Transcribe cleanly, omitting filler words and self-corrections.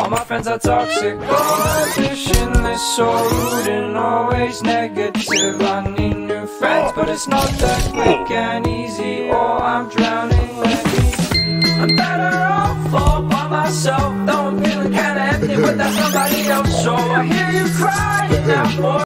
All my friends are toxic. Ambitionless, so rude and always negative. I need new friends, but it's not that quick and easy, or I'm drowning. I'm better off all by myself, though I'm feeling kinda empty without somebody else. So I hear you crying out for